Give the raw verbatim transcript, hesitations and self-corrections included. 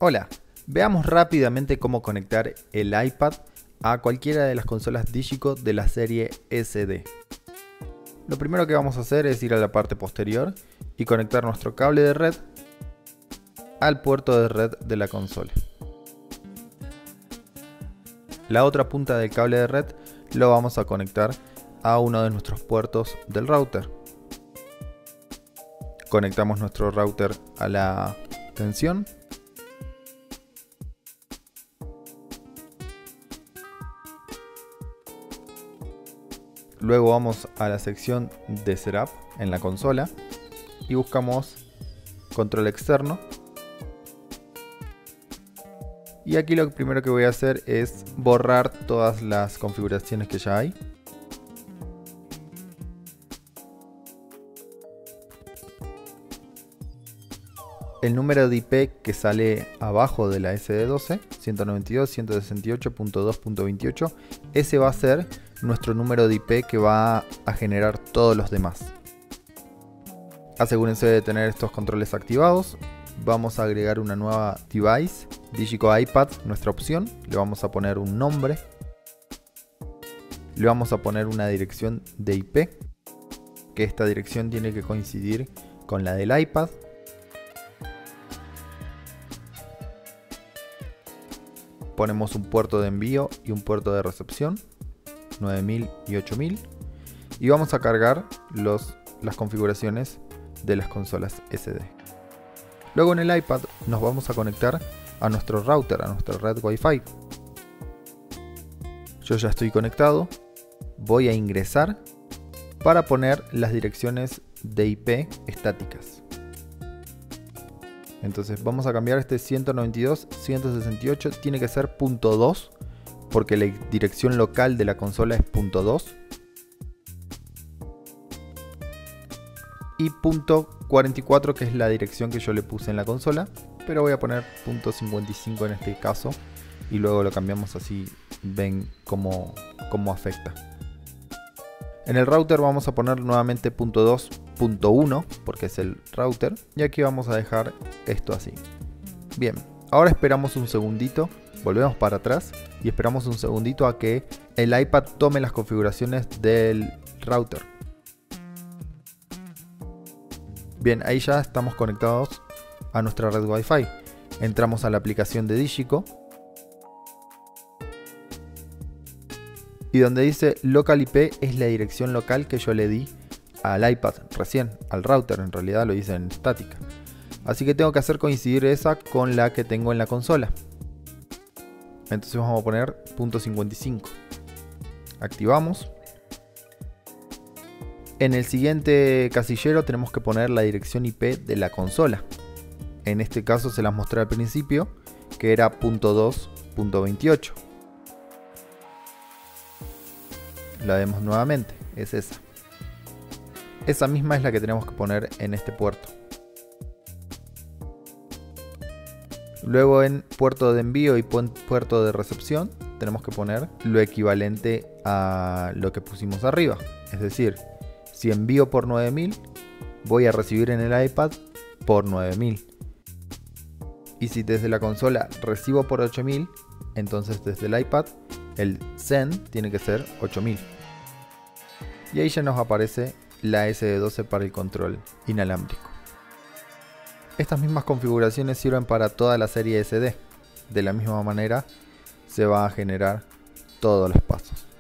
Hola, veamos rápidamente cómo conectar el iPad a cualquiera de las consolas Digico de la serie S D. Lo primero que vamos a hacer es ir a la parte posterior y conectar nuestro cable de red al puerto de red de la consola. La otra punta del cable de red lo vamos a conectar a uno de nuestros puertos del router. Conectamos nuestro router a la tensión. Luego vamos a la sección de Setup en la consola y buscamos control externo. Y aquí lo primero que voy a hacer es borrar todas las configuraciones que ya hay. El número de I P que sale abajo de la S D doce, ciento noventa y dos punto ciento sesenta y ocho punto dos punto veintiocho, ese va a ser nuestro número de I P que va a generar todos los demás. Asegúrense de tener estos controles activados. Vamos a agregar una nueva device, Digico iPad, nuestra opción. Le vamos a poner un nombre. Le vamos a poner una dirección de I P, que esta dirección tiene que coincidir con la del iPad. Ponemos un puerto de envío y un puerto de recepción, nueve mil y ocho mil, y vamos a cargar los, las configuraciones de las consolas S D. Luego en el iPad nos vamos a conectar a nuestro router, a nuestra red Wi-Fi. Yo ya estoy conectado, voy a ingresar para poner las direcciones de I P estáticas. Entonces vamos a cambiar este ciento noventa y dos punto ciento sesenta y ocho, tiene que ser punto dos, porque la dirección local de la consola es punto dos. Y punto cuarenta y cuatro, que es la dirección que yo le puse en la consola, pero voy a poner punto cincuenta y cinco en este caso y luego lo cambiamos, así ven cómo, cómo afecta. En el router vamos a poner nuevamente punto dos punto uno porque es el router, y aquí vamos a dejar esto así. Bien, ahora esperamos un segundito, volvemos para atrás y esperamos un segundito a que el iPad tome las configuraciones del router. Bien, ahí ya estamos conectados a nuestra red Wi-Fi. Entramos a la aplicación de Digico y donde dice Local I P es la dirección local que yo le di al iPad recién, al router, en realidad lo hice en estática. Así que tengo que hacer coincidir esa con la que tengo en la consola. Entonces vamos a poner punto cincuenta y cinco. Activamos. En el siguiente casillero tenemos que poner la dirección I P de la consola. En este caso se las mostré al principio, que era punto dos punto veintiocho. La vemos nuevamente, es esa. Esa misma es la que tenemos que poner en este puerto. Luego en puerto de envío y puerto de recepción tenemos que poner lo equivalente a lo que pusimos arriba. Es decir, si envío por nueve mil, voy a recibir en el iPad por nueve mil. Y si desde la consola recibo por ocho mil, entonces desde el iPad el send tiene que ser ocho mil. Y ahí ya nos aparece la S D doce para el control inalámbrico. Estas mismas configuraciones sirven para toda la serie S D. De la misma manera se va a generar todos los pasos.